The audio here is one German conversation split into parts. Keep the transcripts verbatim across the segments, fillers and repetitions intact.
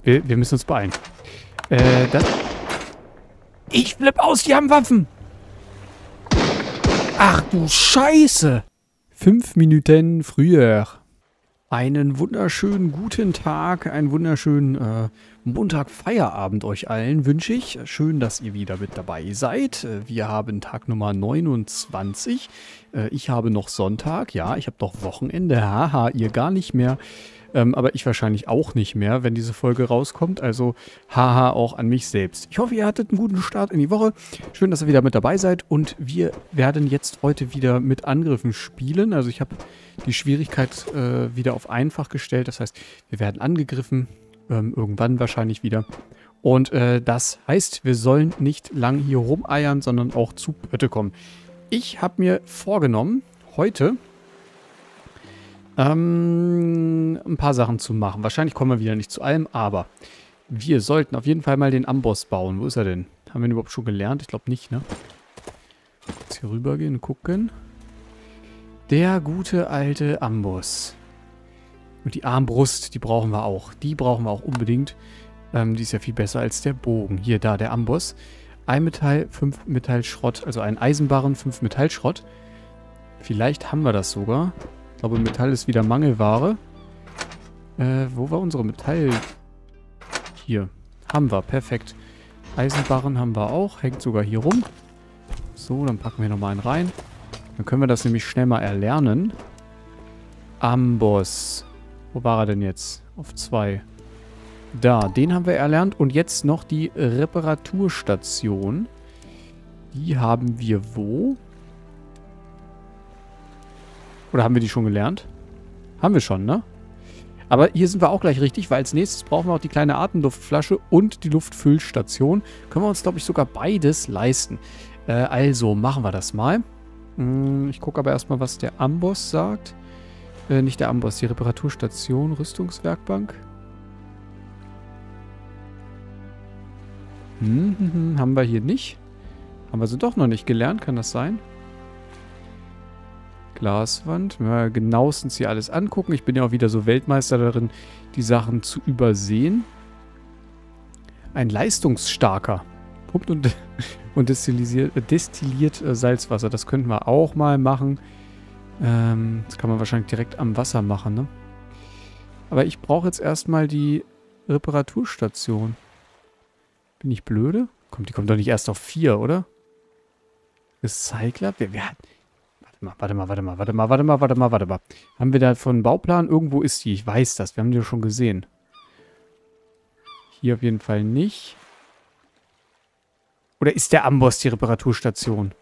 wir, wir müssen uns beeilen. Äh, das... Ich flipp aus, die haben Waffen! Ach du Scheiße! Fünf Minuten früher. Einen wunderschönen guten Tag, einen wunderschönen äh, Montag-Feierabend euch allen wünsche ich. Schön, dass ihr wieder mit dabei seid. Wir haben Tag Nummer neunundzwanzig. Äh, ich habe noch Sonntag. Ja, ich habe doch Wochenende. Haha, ihr gar nicht mehr. Ähm, aber ich wahrscheinlich auch nicht mehr, wenn diese Folge rauskommt. Also haha auch an mich selbst. Ich hoffe, ihr hattet einen guten Start in die Woche. Schön, dass ihr wieder mit dabei seid. Und wir werden jetzt heute wieder mit Angriffen spielen. Also ich habe die Schwierigkeit äh, wieder auf einfach gestellt. Das heißt, wir werden angegriffen. Ähm, irgendwann wahrscheinlich wieder. Und äh, das heißt, wir sollen nicht lang hier rumeiern, sondern auch zu Pötte kommen. Ich habe mir vorgenommen, heute ähm, ein paar Sachen zu machen. Wahrscheinlich kommen wir wieder nicht zu allem, aber wir sollten auf jeden Fall mal den Amboss bauen. Wo ist er denn? Haben wir ihn überhaupt schon gelernt? Ich glaube nicht, ne? Jetzt hier rübergehen und gucken. Der gute alte Amboss. Und die Armbrust, die brauchen wir auch. Die brauchen wir auch unbedingt. Ähm, die ist ja viel besser als der Bogen. Hier, da, der Amboss. Ein Metall, fünf Metallschrott. Also ein Eisenbarren, fünf Metallschrott. Vielleicht haben wir das sogar. Ich glaube, Metall ist wieder Mangelware. Äh, wo war unsere Metall? Hier. Haben wir, perfekt. Eisenbarren haben wir auch. Hängt sogar hier rum. So, dann packen wir nochmal einen rein. Dann können wir das nämlich schnell mal erlernen. Amboss. Wo war er denn jetzt? Auf zwei. Da, den haben wir erlernt. Und jetzt noch die Reparaturstation. Die haben wir wo? Oder haben wir die schon gelernt? Haben wir schon, ne? Aber hier sind wir auch gleich richtig, weil als nächstes brauchen wir auch die kleine Atemluftflasche und die Luftfüllstation. Können wir uns, glaube ich, sogar beides leisten. Äh, also, machen wir das mal. Hm, ich gucke aber erstmal, was der Amboss sagt. Äh, nicht der Amboss, die Reparaturstation, Rüstungswerkbank. Hm, hm, hm, haben wir hier nicht. Haben wir sie doch noch nicht gelernt, kann das sein? Glaswand. Mal genauestens hier alles angucken. Ich bin ja auch wieder so Weltmeister darin, die Sachen zu übersehen. Ein leistungsstarker. Pumpt und, und destilliert, destilliert äh, Salzwasser. Das könnten wir auch mal machen. Ähm, das kann man wahrscheinlich direkt am Wasser machen, ne? Aber ich brauche jetzt erstmal die Reparaturstation. Bin ich blöde? Kommt, die kommt doch nicht erst auf vier, oder? Recycler? Wer, wer hat... Warte mal, warte mal, warte mal, warte mal, warte mal, warte mal. Haben wir da von einem Bauplan? Irgendwo ist die. Ich weiß das. Wir haben die doch schon gesehen. Hier auf jeden Fall nicht. Oder ist der Amboss die Reparaturstation?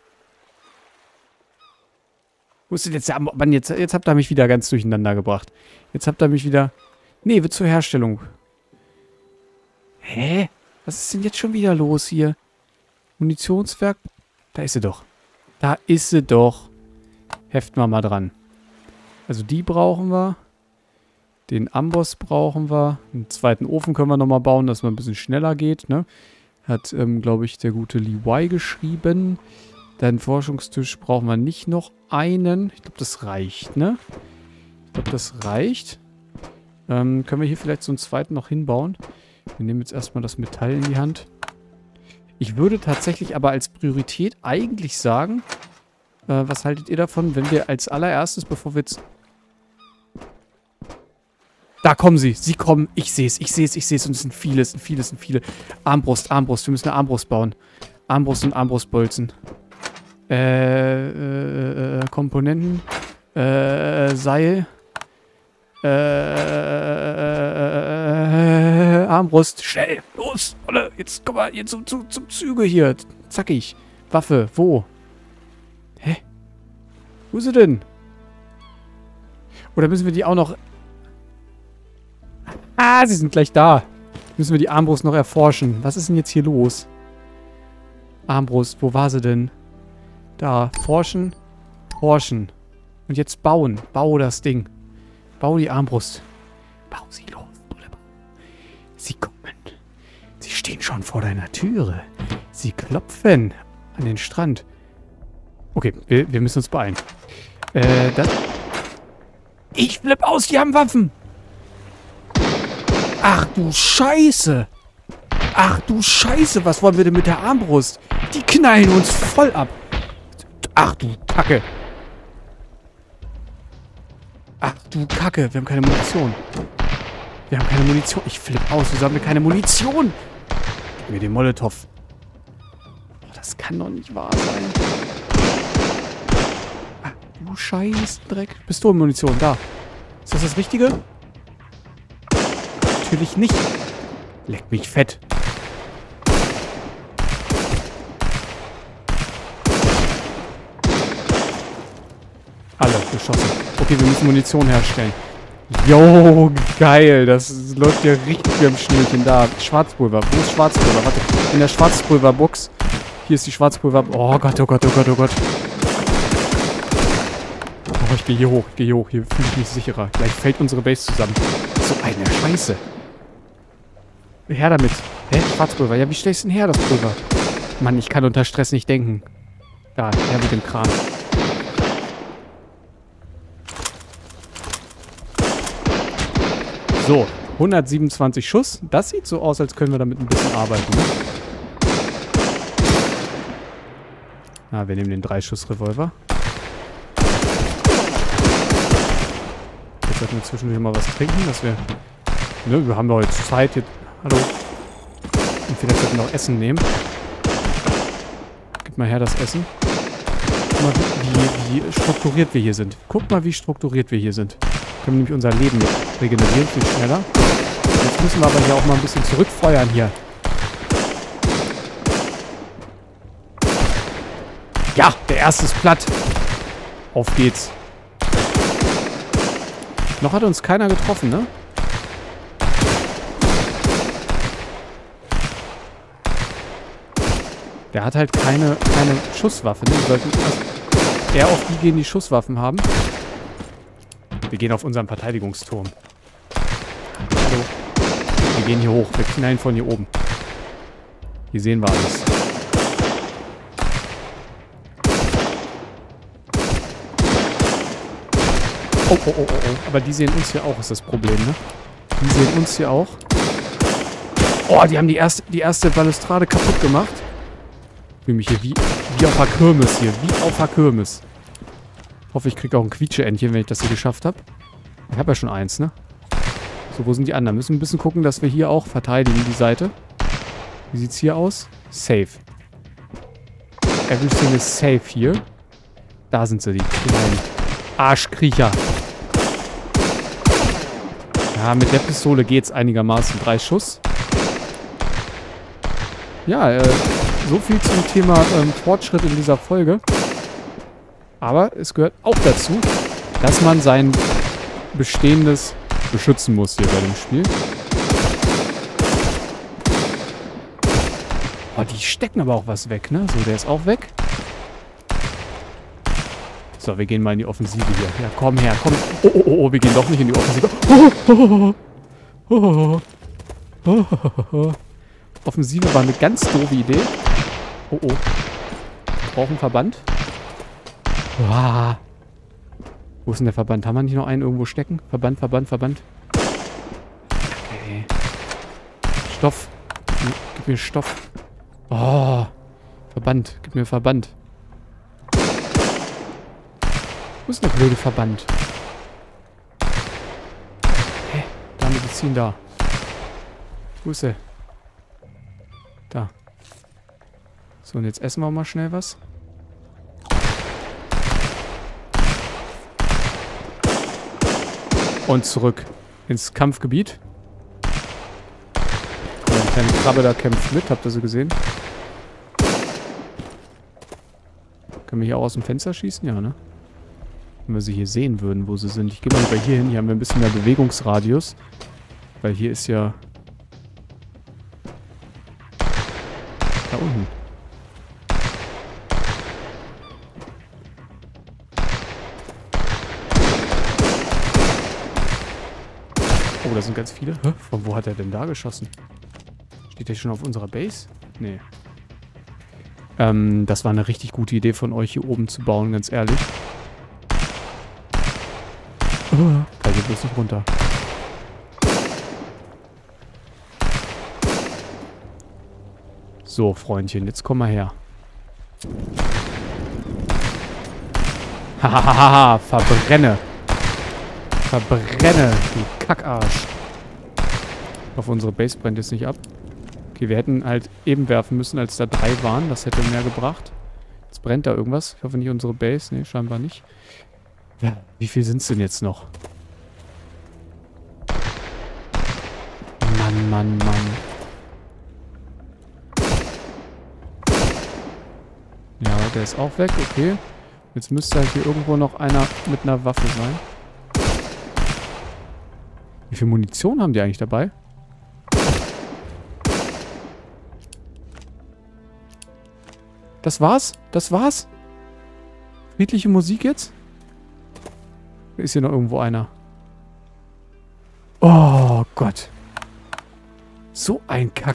Wo ist denn jetzt der Amboss? Mann, jetzt, jetzt habt ihr mich wieder ganz durcheinander gebracht. Jetzt habt ihr mich wieder... Nee, wird zur Herstellung. Hä? Was ist denn jetzt schon wieder los hier? Munitionswerk? Da ist sie doch. Da ist sie doch. Heften wir mal dran. Also die brauchen wir. Den Amboss brauchen wir. Einen zweiten Ofen können wir nochmal bauen, dass man ein bisschen schneller geht, ne? Hat, ähm, glaube ich, der gute Lee Wai geschrieben. Deinen Forschungstisch brauchen wir nicht noch einen. Ich glaube, das reicht, ne? Ich glaube, das reicht. Ähm, können wir hier vielleicht so einen zweiten noch hinbauen? Wir nehmen jetzt erstmal das Metall in die Hand. Ich würde tatsächlich aber als Priorität eigentlich sagen, äh, was haltet ihr davon, wenn wir als allererstes, bevor wir jetzt... Da kommen sie, sie kommen, ich sehe es, ich sehe es, ich sehe es und es sind viele, es sind viele, es sind viele. Armbrust, Armbrust, wir müssen eine Armbrust bauen. Armbrust und Armbrustbolzen. Äh, äh, äh, Komponenten. Äh, Seil. Äh, äh, Armbrust. Schnell, los, Olle, jetzt komm mal, jetzt zum, zum, zum Züge hier. Zackig. Waffe, wo? Hä? Wo ist sie denn? Oder müssen wir die auch noch... Ah, sie sind gleich da. Müssen wir die Armbrust noch erforschen. Was ist denn jetzt hier los? Armbrust, wo war sie denn? Da, forschen, forschen. Und jetzt bauen. Bau das Ding. Bau die Armbrust. Bau sie los, Bruder. Sie kommen. Sie stehen schon vor deiner Türe. Sie klopfen an den Strand. Okay, wir, wir müssen uns beeilen. Äh, das... Ich flipp aus, die haben Waffen! Ach du Scheiße. Ach du Scheiße, was wollen wir denn mit der Armbrust? Die knallen uns voll ab. Ach du Kacke. Ach du Kacke, wir haben keine Munition. Wir haben keine Munition. Ich flippe aus, wieso haben wir keine Munition? Gib mir den Molotow. Das kann doch nicht wahr sein. Ach du Scheißdreck. Pistolenmunition, da. Ist das das Richtige? Natürlich nicht. Leck mich fett. Alle geschossen. Okay, wir müssen Munition herstellen. Jo, geil. Das läuft ja richtig wie am Schnürchen. Da, Schwarzpulver. Wo ist Schwarzpulver? Warte, in der Schwarzpulverbox. Hier ist die Schwarzpulver... Oh Gott, oh Gott, oh Gott, oh Gott. Oh, ich gehe hier hoch, ich gehe hier hoch. Hier fühle ich mich sicherer. Gleich fällt unsere Base zusammen. So eine Scheiße. Her damit. Hä? Schwarzpulver. Ja, wie stellst du denn her, das Pulver? Mann, ich kann unter Stress nicht denken. Da, her mit dem Kran. So, hundertsiebenundzwanzig Schuss. Das sieht so aus, als können wir damit ein bisschen arbeiten, ne? Ah, wir nehmen den drei Schuss Revolver. Jetzt sollten wir zwischendurch mal was trinken, dass wir... Ne, wir haben doch jetzt Zeit. Jetzt, hallo. Und vielleicht sollten wir noch Essen nehmen. Gib mal her das Essen. Guck mal, wie, wie, wie strukturiert wir hier sind. Guck mal, wie strukturiert wir hier sind. Können nämlich unser Leben regenerieren, viel schneller. Jetzt müssen wir aber hier auch mal ein bisschen zurückfeuern hier. Ja, der erste ist platt. Auf geht's. Noch hat uns keiner getroffen, ne? Der hat halt keine, keine Schusswaffe, ne? Wir sollten erst eher auf die gehen, die Schusswaffen haben. Wir gehen auf unseren Verteidigungsturm. Hallo. Wir gehen hier hoch. Wir knallen von hier oben. Hier sehen wir alles. Oh, oh, oh, oh, oh. Aber die sehen uns hier auch, ist das Problem, ne? Die sehen uns hier auch. Oh, die haben die erste, die erste Balustrade kaputt gemacht. Ich fühle mich hier wie, wie auf der Kirmes hier. Wie auf der Kirmes. Hoffe, ich kriege auch ein Quietscheentchen, wenn ich das hier geschafft habe. Ich habe ja schon eins, ne? So, wo sind die anderen? Müssen ein bisschen gucken, dass wir hier auch verteidigen, die Seite. Wie sieht's hier aus? Safe. Everything is safe hier. Da sind sie, die kleinen Arschkriecher. Ja, mit der Pistole geht's einigermaßen. Drei Schuss. Ja, äh, so viel zum Thema ähm, Fortschritt in dieser Folge. Aber es gehört auch dazu, dass man sein Bestehendes beschützen muss hier bei dem Spiel. Oh, die stecken aber auch was weg, ne? So, der ist auch weg. So, wir gehen mal in die Offensive hier. Ja, komm her, komm. Oh, oh, oh, oh, wir gehen doch nicht in die Offensive. Oh, oh, oh, oh, oh, oh, oh. Offensive war eine ganz doofe Idee. Oh, oh. Wir brauchen einen Verband. Wow. Wo ist denn der Verband? Haben wir nicht noch einen irgendwo stecken? Verband, Verband, Verband. Okay. Stoff. Gib mir Stoff. Oh. Verband. Gib mir Verband. Wo ist der blöde Verband? Hä? Da Medizin da. Wo ist er? Da. So, und jetzt essen wir mal schnell was. Und zurück ins Kampfgebiet. Eine kleine Krabbe da kämpft mit, habt ihr sie gesehen? Können wir hier auch aus dem Fenster schießen? Ja, ne? Wenn wir sie hier sehen würden, wo sie sind. Ich gehe mal lieber hier hin, hier haben wir ein bisschen mehr Bewegungsradius. Weil hier ist ja... Da unten. Oh, da sind ganz viele. Hä? Von wo hat er denn da geschossen? Steht der schon auf unserer Base? Nee. Ähm, das war eine richtig gute Idee von euch, hier oben zu bauen, ganz ehrlich. Oh, fall hier bloß nicht runter. So, Freundchen, jetzt komm mal her. Hahaha, verbrenne. Verbrenne, du Kackarsch. Ich hoffe, unsere Base brennt jetzt nicht ab. Okay, wir hätten halt eben werfen müssen, als da drei waren. Das hätte mehr gebracht. Jetzt brennt da irgendwas. Ich hoffe nicht unsere Base. Ne, scheinbar nicht. Ja, wie viel sind es denn jetzt noch? Mann, Mann, Mann. Ja, der ist auch weg. Okay. Jetzt müsste halt hier irgendwo noch einer mit einer Waffe sein. Wie viel Munition haben die eigentlich dabei? Das war's? Das war's? Friedliche Musik jetzt? Ist hier noch irgendwo einer? Oh Gott. So ein Kack.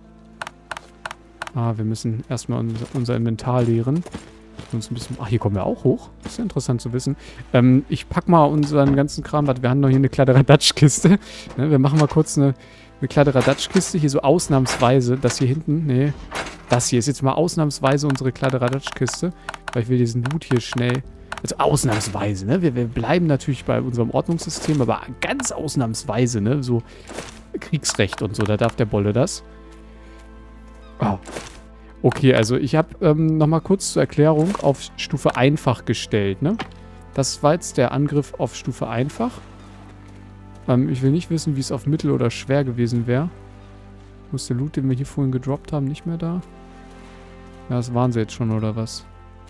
Ah, wir müssen erstmal unser, unser Inventar leeren. Uns ein bisschen... Ach, hier kommen wir auch hoch. Das ist ja interessant zu wissen. Ähm, ich pack mal unseren ganzen Kram. Warte, wir haben noch hier eine Kladderadatsch-Kiste. Ne, wir machen mal kurz eine, eine Kladderadatsch-Kiste. Hier so ausnahmsweise. Das hier hinten. Nee. Das hier ist jetzt mal ausnahmsweise unsere Kladderadatsch-Kiste. Weil ich will diesen Loot hier schnell... Also ausnahmsweise, ne? Wir, wir bleiben natürlich bei unserem Ordnungssystem, aber ganz ausnahmsweise, ne? So Kriegsrecht und so. Da darf der Bolle das. Oh. Okay, also ich habe ähm, nochmal kurz zur Erklärung auf Stufe einfach gestellt, ne? Das war jetzt der Angriff auf Stufe einfach. Ähm, ich will nicht wissen, wie es auf mittel oder schwer gewesen wäre. Wo ist der Loot, den wir hier vorhin gedroppt haben, nicht mehr da? Ja, das waren sie jetzt schon, oder was?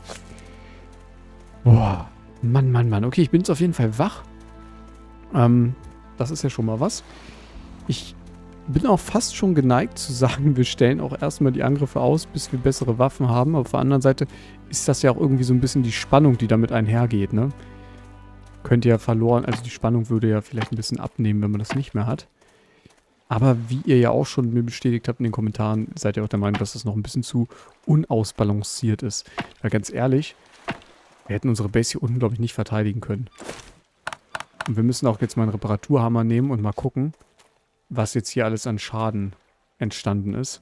Boah. Mann, Mann, Mann. Okay, ich bin jetzt auf jeden Fall wach. Ähm, das ist ja schon mal was. Ich bin auch fast schon geneigt zu sagen, wir stellen auch erstmal die Angriffe aus, bis wir bessere Waffen haben. Aber auf der anderen Seite ist das ja auch irgendwie so ein bisschen die Spannung, die damit einhergeht, ne? Könnte ja verloren, also die Spannung würde ja vielleicht ein bisschen abnehmen, wenn man das nicht mehr hat. Aber wie ihr ja auch schon mir bestätigt habt in den Kommentaren, seid ihr auch der Meinung, dass das noch ein bisschen zu unausbalanciert ist. Weil ganz ehrlich, wir hätten unsere Base hier unten, glaube ich, nicht verteidigen können. Und wir müssen auch jetzt mal einen Reparaturhammer nehmen und mal gucken, was jetzt hier alles an Schaden entstanden ist.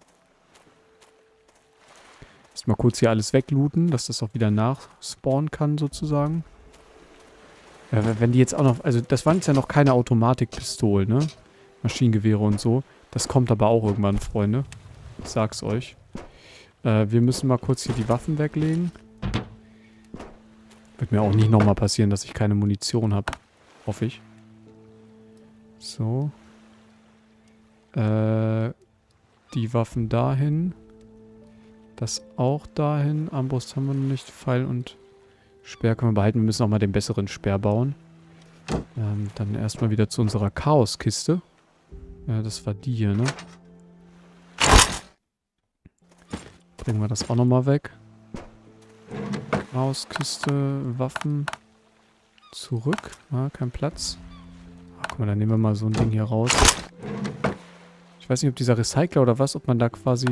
Erstmal kurz hier alles weglooten, dass das auch wieder nachspawnen kann, sozusagen. Ja, wenn die jetzt auch noch... Also, das waren jetzt ja noch keine Automatikpistolen, ne? Maschinengewehre und so. Das kommt aber auch irgendwann, Freunde. Ich sag's euch. Äh, wir müssen mal kurz hier die Waffen weglegen. Wird mir auch nicht nochmal passieren, dass ich keine Munition habe. Hoffe ich. So. Äh, die Waffen dahin. Das auch dahin. Armbrust haben wir noch nicht. Pfeil und Speer können wir behalten. Wir müssen auch mal den besseren Speer bauen. Ähm, dann erstmal wieder zu unserer Chaoskiste. Ja, das war die hier, ne? Bringen wir das auch nochmal weg. Chaoskiste, Waffen. Zurück. Ah, kein Platz. Ach, guck mal, dann nehmen wir mal so ein Ding hier raus. Ich weiß nicht, ob dieser Recycler oder was, ob man da quasi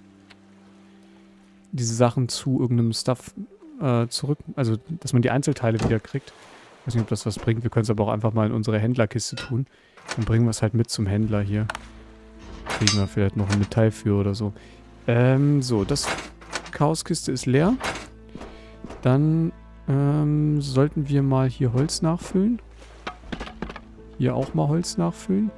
diese Sachen zu irgendeinem Stuff äh, zurück... Also, dass man die Einzelteile wieder kriegt. Ich weiß nicht, ob das was bringt. Wir können es aber auch einfach mal in unsere Händlerkiste tun. Dann bringen wir es halt mit zum Händler hier. Kriegen wir vielleicht noch ein Metall für oder so. Ähm, so, das Chaoskiste ist leer. Dann ähm, sollten wir mal hier Holz nachfüllen. Hier auch mal Holz nachfüllen.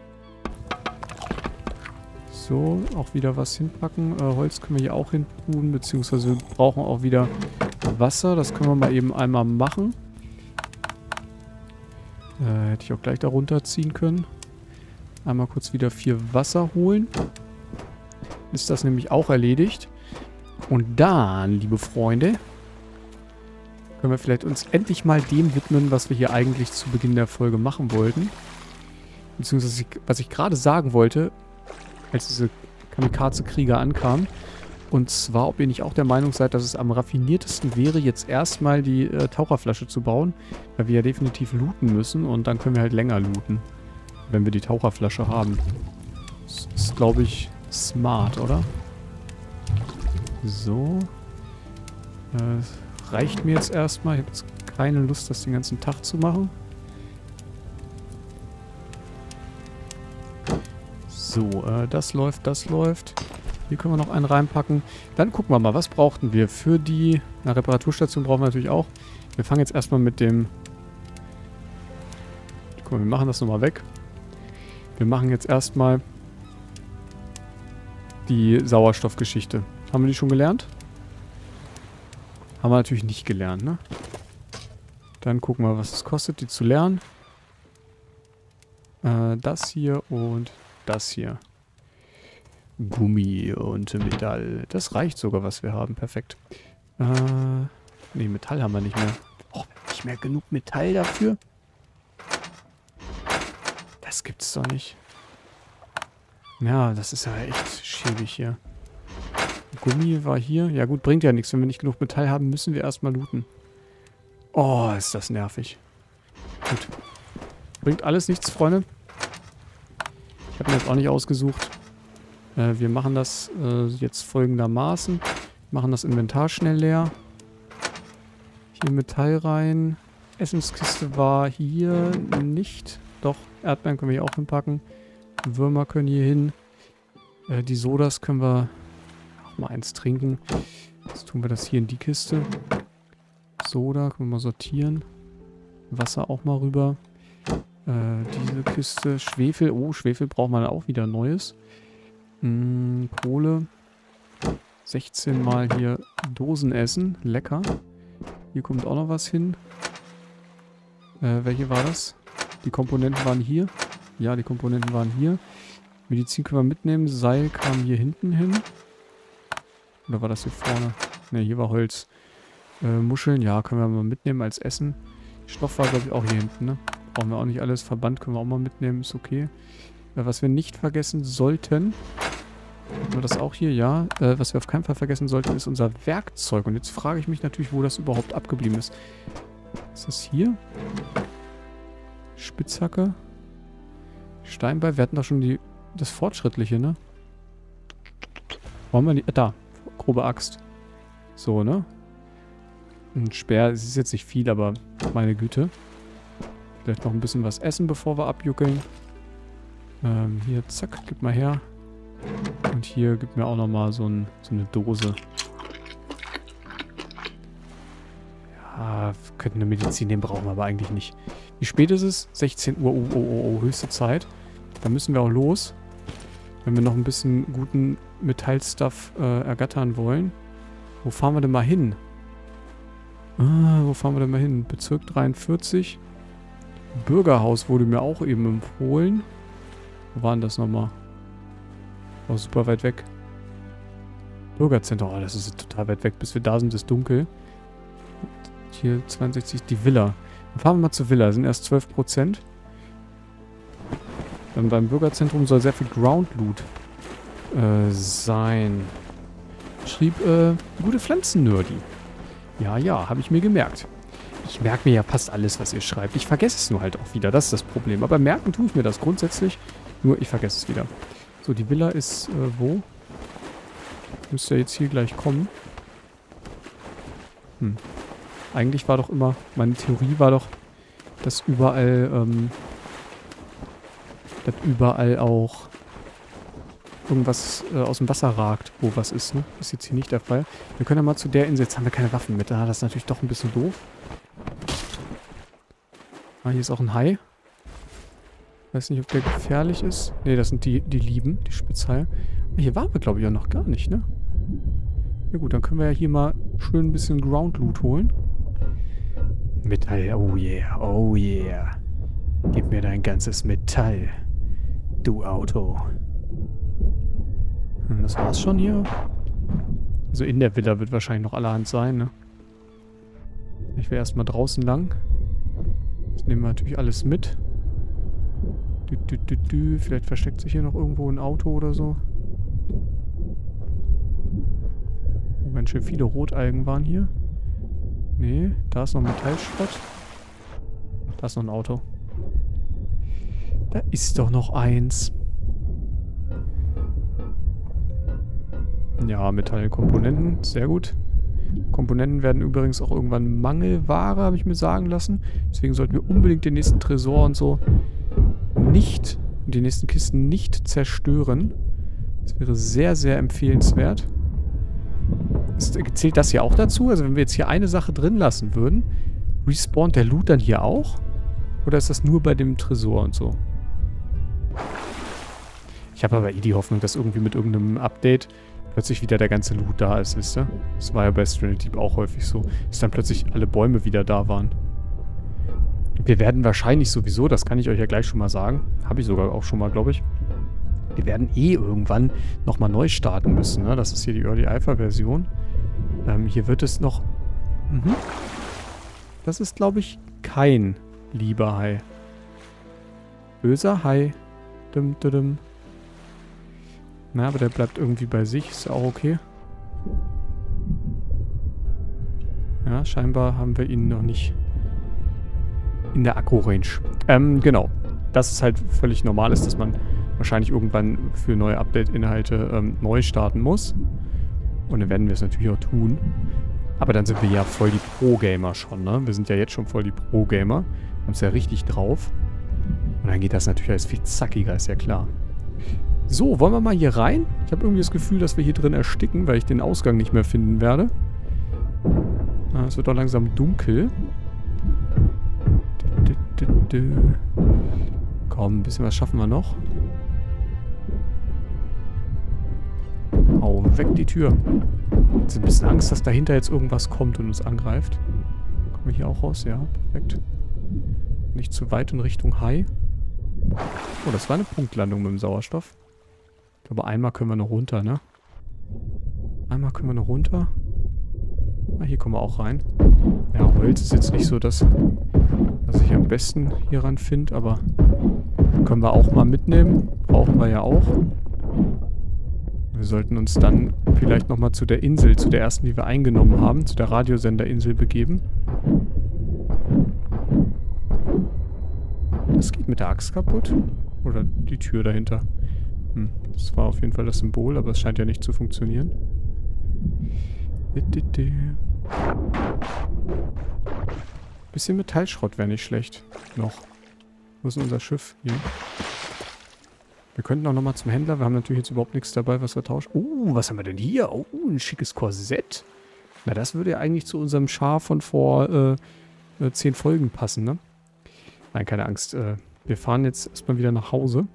So, auch wieder was hinpacken. Äh, Holz können wir hier auch hin tun, beziehungsweise wir brauchen auch wieder Wasser. Das können wir mal eben einmal machen. Äh, hätte ich auch gleich darunter ziehen können. Einmal kurz wieder vier Wasser holen. Ist das nämlich auch erledigt. Und dann, liebe Freunde, können wir vielleicht uns endlich mal dem widmen, was wir hier eigentlich zu Beginn der Folge machen wollten. Beziehungsweise, was ich gerade sagen wollte, als diese Kamikaze-Krieger ankamen. Und zwar, ob ihr nicht auch der Meinung seid, dass es am raffiniertesten wäre, jetzt erstmal die äh, Taucherflasche zu bauen. Weil wir ja definitiv looten müssen und dann können wir halt länger looten. Wenn wir die Taucherflasche haben. Das ist, glaube ich, smart, oder? So. Äh, reicht mir jetzt erstmal. Ich habe jetzt keine Lust, das den ganzen Tag zu machen. So, äh, das läuft, das läuft. Hier können wir noch einen reinpacken. Dann gucken wir mal, was brauchten wir für die... Na, Reparaturstation brauchen wir natürlich auch. Wir fangen jetzt erstmal mit dem... Guck mal, wir machen das nochmal weg. Wir machen jetzt erstmal die Sauerstoffgeschichte. Haben wir die schon gelernt? Haben wir natürlich nicht gelernt, ne? Dann gucken wir, was es kostet, die zu lernen. Äh, das hier und das hier. Gummi und Metall. Das reicht sogar, was wir haben. Perfekt. Äh, ne, Metall haben wir nicht mehr. Oh, nicht mehr genug Metall dafür? Das gibt's doch nicht. Ja, das ist ja echt schäbig hier. Gummi war hier. Ja gut, bringt ja nichts. Wenn wir nicht genug Metall haben, müssen wir erstmal looten. Oh, ist das nervig. Gut. Bringt alles nichts, Freunde. Ich habe mir jetzt auch nicht ausgesucht. Äh, wir machen das äh, jetzt folgendermaßen. Machen das Inventar schnell leer. Hier Metall rein. Essenskiste war hier nicht. Doch, Erdbeeren können wir hier auch hinpacken. Würmer können hier hin. Äh, die Sodas können wir auch mal eins trinken. Jetzt tun wir das hier in die Kiste. Soda können wir mal sortieren. Wasser auch mal rüber. Äh, diese Kiste. Schwefel. Oh, Schwefel braucht man auch wieder Neues. Hm, Kohle. sechzehn Mal hier Dosen essen. Lecker. Hier kommt auch noch was hin. Äh, welche war das? Die Komponenten waren hier. Ja, die Komponenten waren hier. Medizin können wir mitnehmen. Seil kam hier hinten hin. Oder war das hier vorne? Ne, hier war Holz. Äh, Muscheln, ja, können wir mal mitnehmen als Essen. Stoff war, glaube ich, auch hier hinten, ne? Brauchen wir auch nicht alles. Verband können wir auch mal mitnehmen, ist okay. Äh, was wir nicht vergessen sollten... Haben wir das auch hier? Ja. Äh, was wir auf keinen Fall vergessen sollten, ist unser Werkzeug. Und jetzt frage ich mich natürlich, wo das überhaupt abgeblieben ist. Ist das hier? Spitzhacke. Steinbeil. Wir hatten doch schon die, das Fortschrittliche, ne? Wo haben wir die? Äh, da. Grobe Axt. So, ne? Ein Speer. Es ist jetzt nicht viel, aber meine Güte. Vielleicht noch ein bisschen was essen, bevor wir abjuckeln. Ähm, hier, zack. Gib mal her. Und hier gibt mir auch nochmal so, ein, so eine Dose. Ja, wir könnten eine Medizin nehmen, brauchen wir aber eigentlich nicht. Wie spät ist es? sechzehn Uhr. Oh, oh, oh, oh, höchste Zeit. Da müssen wir auch los. Wenn wir noch ein bisschen guten Metallstuff äh, ergattern wollen. Wo fahren wir denn mal hin? Ah, wo fahren wir denn mal hin? Bezirk dreiundvierzig. Bürgerhaus wurde mir auch eben empfohlen. Wo war denn das nochmal? Oh, super weit weg. Bürgerzentrum. Oh, das ist total weit weg. Bis wir da sind, ist dunkel. Und hier zweiundsechzig. Die Villa. Dann fahren wir mal zur Villa. Das sind erst zwölf Prozent. Dann beim Bürgerzentrum soll sehr viel Ground Loot äh, sein. Schrieb, äh, gute Pflanzen-Nerdy. Ja, ja, habe ich mir gemerkt. Ich merke mir ja fast alles, was ihr schreibt. Ich vergesse es nur halt auch wieder. Das ist das Problem. Aber merken tue ich mir das grundsätzlich. Nur ich vergesse es wieder. So, die Villa ist, äh, wo? Müsste ja jetzt hier gleich kommen. Hm. Eigentlich war doch immer, meine Theorie war doch, dass überall, ähm, dass überall auch irgendwas äh, aus dem Wasser ragt, wo was ist, ne? Ist jetzt hier nicht der Fall. Wir können ja mal zu der Insel, jetzt haben wir keine Waffen mit, ah, das ist natürlich doch ein bisschen doof. Ah, hier ist auch ein Hai. Weiß nicht, ob der gefährlich ist. Ne, das sind die, die Lieben, die Spitzhaie. Hier waren wir, glaube ich, ja noch gar nicht, ne? Ja gut, dann können wir ja hier mal schön ein bisschen Ground Loot holen. Metall, oh yeah, oh yeah. Gib mir dein ganzes Metall, du Auto. Hm, das war's schon hier. Also in der Villa wird wahrscheinlich noch allerhand sein, ne? Ich will erstmal draußen lang. Das nehmen wir natürlich alles mit. Dü, dü, dü, dü. Vielleicht versteckt sich hier noch irgendwo ein Auto oder so. Oh, ganz schön viele Rotalgen waren hier. Nee, da ist noch Metallschrott. Da ist noch ein Auto. Da ist doch noch eins. Ja, Metallkomponenten. Sehr gut. Komponenten werden übrigens auch irgendwann Mangelware, habe ich mir sagen lassen. Deswegen sollten wir unbedingt den nächsten Tresor und so nicht, die nächsten Kisten nicht zerstören, Das wäre sehr, sehr empfehlenswert. Ist, zählt das hier auch dazu? Also wenn wir jetzt hier eine Sache drin lassen würden, respawnt der Loot dann hier auch? Oder ist das nur bei dem Tresor und so? Ich habe aber eh die Hoffnung, dass irgendwie mit irgendeinem Update plötzlich wieder der ganze Loot da ist, wisst ihr? Das war ja bei Stranded Deep auch häufig so, dass dann plötzlich alle Bäume wieder da waren. Wir werden wahrscheinlich sowieso, das kann ich euch ja gleich schon mal sagen, habe ich sogar auch schon mal, glaube ich, wir werden eh irgendwann nochmal neu starten müssen, ne? Das ist hier die Early Alpha Version. Ähm, hier wird es noch... Mhm. Das ist, glaube ich, kein lieber Hai. Böser Hai. Dum, dum, dum. Na, aber der bleibt irgendwie bei sich. Ist ja auch okay. Ja, scheinbar haben wir ihn noch nicht in der Akku-Range. Ähm, genau. Dass es halt völlig normal ist, dass man wahrscheinlich irgendwann für neue Update-Inhalte ähm, neu starten muss. Und dann werden wir es natürlich auch tun. Aber dann sind wir ja voll die Pro-Gamer schon, ne? Wir sind ja jetzt schon voll die Pro-Gamer. Haben es ja richtig drauf. Und dann geht das natürlich alles viel zackiger, ist ja klar. So, wollen wir mal hier rein? Ich habe irgendwie das Gefühl, dass wir hier drin ersticken, weil ich den Ausgang nicht mehr finden werde. Ah, es wird doch langsam dunkel. Komm, ein bisschen was schaffen wir noch. Hau weg die Tür. Jetzt ein bisschen Angst, dass dahinter jetzt irgendwas kommt und uns angreift. Kommen wir hier auch raus? Ja, perfekt. Nicht zu weit in Richtung Hai. Oh, das war eine Punktlandung mit dem Sauerstoff. Ich glaube, einmal können wir noch runter, ne? Einmal können wir noch runter. Ah, hier kommen wir auch rein. Ja, Holz ist jetzt nicht so das, was ich am besten hieran finde, aber können wir auch mal mitnehmen. Brauchen wir ja auch. Wir sollten uns dann vielleicht nochmal zu der Insel, zu der ersten, die wir eingenommen haben, zu der Radiosenderinsel begeben. Das geht mit der Axt kaputt? Oder die Tür dahinter? Hm, das war auf jeden Fall das Symbol, aber es scheint ja nicht zu funktionieren. Bisschen Metallschrott wäre nicht schlecht. Noch. Wo ist denn unser Schiff? Hier. Wir könnten auch nochmal zum Händler. Wir haben natürlich jetzt überhaupt nichts dabei, was wir tauschen. Oh, was haben wir denn hier? Oh, ein schickes Korsett. Na, das würde ja eigentlich zu unserem Schar von vor äh, äh, zehn Folgen passen, ne? Nein, keine Angst. Äh, wir fahren jetzt erstmal wieder nach Hause.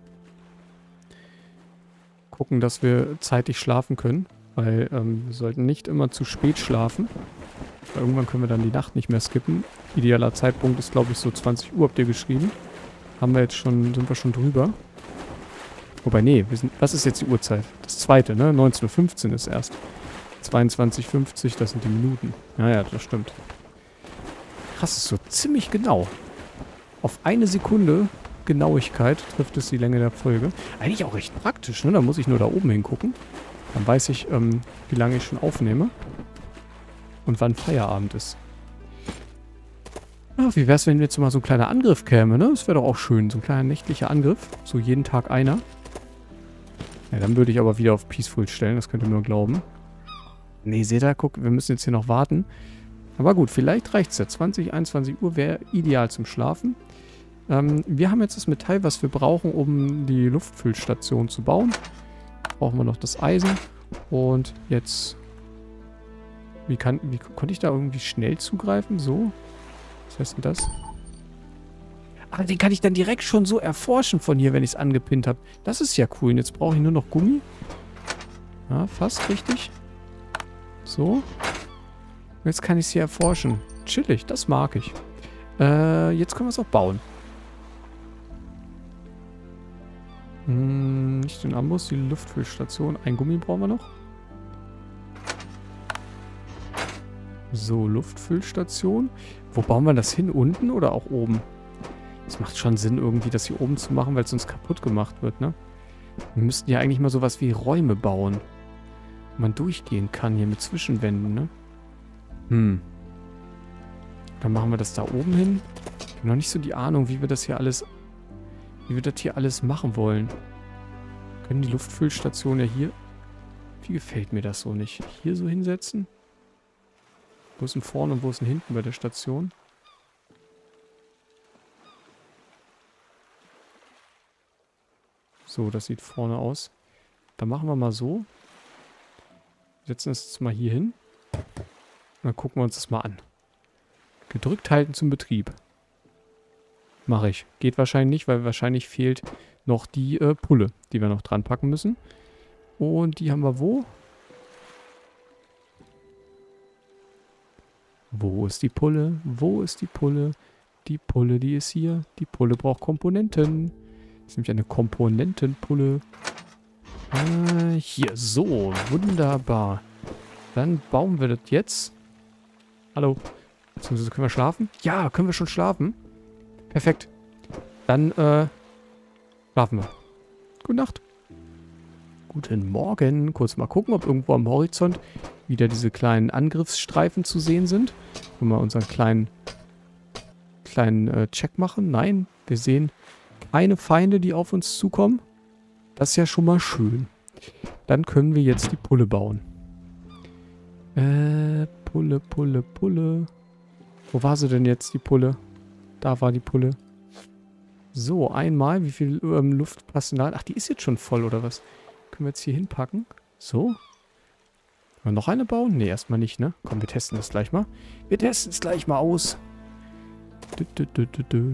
Gucken, dass wir zeitig schlafen können. Weil ähm, wir sollten nicht immer zu spät schlafen. Weil irgendwann können wir dann die Nacht nicht mehr skippen. Idealer Zeitpunkt ist, glaube ich, so zwanzig Uhr, habt ihr geschrieben. Haben wir jetzt schon, sind wir schon drüber. Wobei, nee, wir sind, was ist jetzt die Uhrzeit? Das zweite, ne? neunzehn Uhr fünfzehn ist erst. zweiundzwanzig Uhr fünfzig, das sind die Minuten. Ja, ja, das stimmt. Krass, ist so ziemlich genau. Auf eine Sekunde Genauigkeit trifft es die Länge der Folge. Eigentlich auch recht praktisch, ne? Da muss ich nur da oben hingucken. Dann weiß ich, ähm, wie lange ich schon aufnehme. Und wann Feierabend ist. Ach, wie wär's, wenn jetzt mal so ein kleiner Angriff käme, ne? Das wäre doch auch schön. So ein kleiner nächtlicher Angriff. So jeden Tag einer. Ja, dann würde ich aber wieder auf Peaceful stellen. Das könnt ihr mir glauben. Nee, seht ihr, guck, wir müssen jetzt hier noch warten. Aber gut, vielleicht reicht's ja. zwanzig, einundzwanzig Uhr wäre ideal zum Schlafen. Ähm, wir haben jetzt das Metall, was wir brauchen, um die Luftfüllstation zu bauen. Brauchen wir noch das Eisen. Und jetzt... Wie, kann, wie konnte ich da irgendwie schnell zugreifen? So? Was heißt denn das? Ah, den kann ich dann direkt schon so erforschen von hier, wenn ich es angepinnt habe. Das ist ja cool. Und jetzt brauche ich nur noch Gummi. Ja, fast richtig. So. Und jetzt kann ich es hier erforschen. Chillig, das mag ich. Äh, jetzt können wir es auch bauen. Hm, nicht den Amboss, die Luftfüllstation. Ein Gummi brauchen wir noch. So, Luftfüllstation. Wo bauen wir das hin? Unten oder auch oben? Es macht schon Sinn, irgendwie das hier oben zu machen, weil es sonst kaputt gemacht wird, ne? Wir müssten ja eigentlich mal sowas wie Räume bauen. Wo man durchgehen kann hier mit Zwischenwänden, ne? Hm. Dann machen wir das da oben hin. Ich habe noch nicht so die Ahnung, wie wir das hier alles... Wie wir das hier alles machen wollen. Wir können die Luftfüllstation ja hier... Wie gefällt mir das so nicht? Hier so hinsetzen? Wo ist denn vorne und wo ist denn hinten bei der Station? So, das sieht vorne aus. Dann machen wir mal so. Setzen es jetzt mal hier hin. Und dann gucken wir uns das mal an. Gedrückt halten zum Betrieb. Mache ich. Geht wahrscheinlich nicht, weil wahrscheinlich fehlt noch die äh, Pulle, die wir noch dran packen müssen. Und die haben wir wo? Wo ist die Pulle? Wo ist die Pulle? Die Pulle, die ist hier. Die Pulle braucht Komponenten. Das ist nämlich eine Komponentenpulle. Äh, hier, so. Wunderbar. Dann bauen wir das jetzt. Hallo. Beziehungsweise können wir schlafen? Ja, können wir schon schlafen. Perfekt. Dann, äh, schlafen wir. Gute Nacht. Guten Morgen. Kurz mal gucken, ob irgendwo am Horizont wieder diese kleinen Angriffsstreifen zu sehen sind. Wollen wir unseren kleinen, kleinen äh, Check machen? Nein, wir sehen keine Feinde, die auf uns zukommen. Das ist ja schon mal schön. Dann können wir jetzt die Pulle bauen. Äh, Pulle, Pulle, Pulle. Wo war sie denn jetzt, die Pulle? Da war die Pulle. So, einmal. Wie viel ähm, Luft passt denn da? Ach, die ist jetzt schon voll, oder was? Können wir jetzt hier hinpacken? So. Können wir noch eine bauen? Ne, erstmal nicht, ne? Komm, wir testen das gleich mal. Wir testen es gleich mal aus. Dü, dü, dü, dü, dü.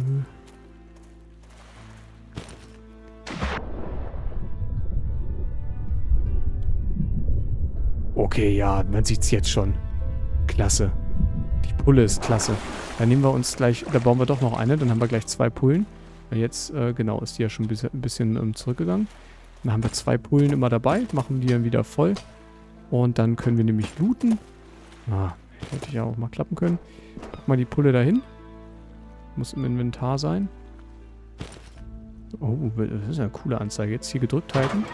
Okay, ja, man sieht es jetzt schon. Klasse. Die Pulle ist klasse. Dann nehmen wir uns gleich, da bauen wir doch noch eine, dann haben wir gleich zwei Pullen. Weil jetzt, äh, genau, ist die ja schon ein bisschen, ein bisschen ähm, zurückgegangen. Dann haben wir zwei Pullen immer dabei, machen die dann wieder voll. Und dann können wir nämlich looten. Ah, hätte ja auch mal klappen können. Pack mal die Pulle dahin. Muss im Inventar sein. Oh, das ist eine coole Anzeige. Jetzt hier gedrückt halten.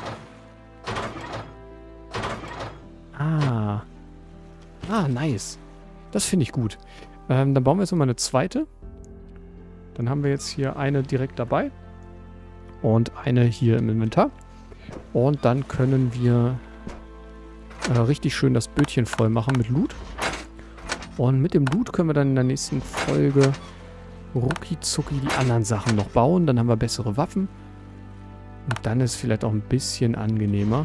Ah. Ah, nice. Das finde ich gut. Ähm, dann bauen wir jetzt nochmal eine zweite. Dann haben wir jetzt hier eine direkt dabei. Und eine hier im Inventar. Und dann können wir äh, richtig schön das Bötchen voll machen mit Loot. Und mit dem Loot können wir dann in der nächsten Folge rucki-zucki die anderen Sachen noch bauen. Dann haben wir bessere Waffen. Und dann ist es vielleicht auch ein bisschen angenehmer,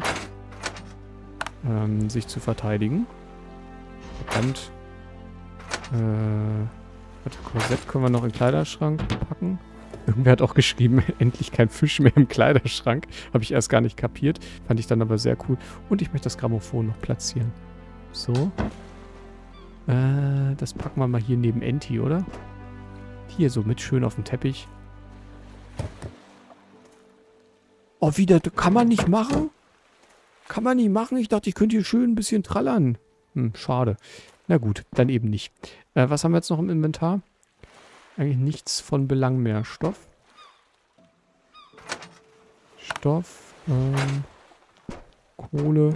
ähm, sich zu verteidigen. Und äh, warte, Korsett können wir noch in den Kleiderschrank packen. Irgendwer hat auch geschrieben, endlich kein Fisch mehr im Kleiderschrank. Habe ich erst gar nicht kapiert. Fand ich dann aber sehr cool. Und ich möchte das Grammophon noch platzieren. So. Äh, das packen wir mal hier neben Enti, oder? Hier so mit schön auf dem Teppich. Oh, wieder, kann man nicht machen? Kann man nicht machen? Ich dachte, ich könnte hier schön ein bisschen trallern. Hm, schade. Na gut, dann eben nicht. Äh, was haben wir jetzt noch im Inventar? Eigentlich nichts von Belang mehr. Stoff. Stoff. Ähm, Kohle.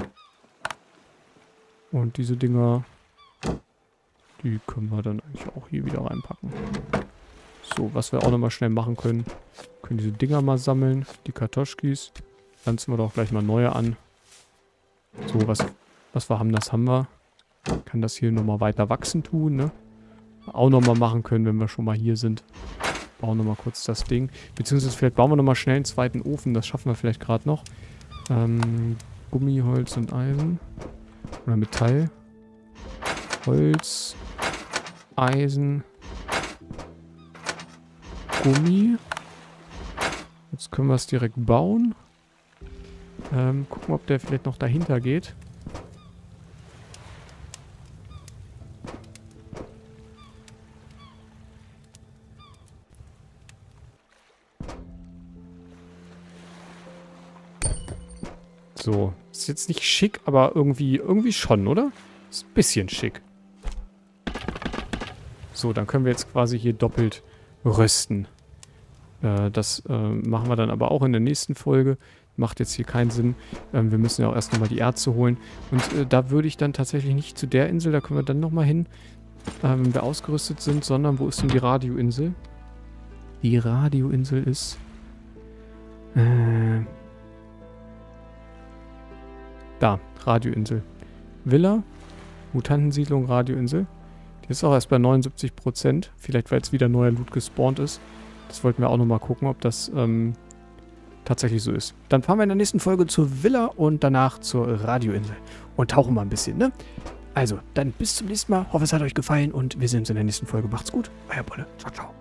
Und diese Dinger, die können wir dann eigentlich auch hier wieder reinpacken. So, was wir auch nochmal schnell machen können. Können diese Dinger mal sammeln. Die Kartoschkis. Pflanzen wir doch gleich mal neue an. So, was, was wir haben, das haben wir. Kann das hier nochmal weiter wachsen tun, ne? Auch nochmal machen können, wenn wir schon mal hier sind. Bauen nochmal kurz das Ding. Beziehungsweise vielleicht bauen wir nochmal schnell einen zweiten Ofen. Das schaffen wir vielleicht gerade noch. Ähm, Gummi, Holz und Eisen. Oder Metall. Holz. Eisen. Gummi. Jetzt können wir es direkt bauen. Ähm, gucken, ob der vielleicht noch dahinter geht. So, ist jetzt nicht schick, aber irgendwie, irgendwie schon, oder? Ist ein bisschen schick. So, dann können wir jetzt quasi hier doppelt rösten. Äh, das äh, machen wir dann aber auch in der nächsten Folge. Macht jetzt hier keinen Sinn. Ähm, wir müssen ja auch erst nochmal die Erze holen. Und äh, da würde ich dann tatsächlich nicht zu der Insel, da können wir dann nochmal hin, äh, wenn wir ausgerüstet sind, sondern wo ist denn die Radioinsel? Die Radioinsel ist... Äh... Da, Radioinsel. Villa, Mutantensiedlung, Radioinsel. Die ist auch erst bei neunundsiebzig Prozent. Vielleicht, weil jetzt wieder neuer Loot gespawnt ist. Das wollten wir auch nochmal gucken, ob das ähm, tatsächlich so ist. Dann fahren wir in der nächsten Folge zur Villa und danach zur Radioinsel und tauchen mal ein bisschen, ne? Also, dann bis zum nächsten Mal. Hoffe, es hat euch gefallen und wir sehen uns in der nächsten Folge. Macht's gut. Euer Bolle. Ciao, ciao.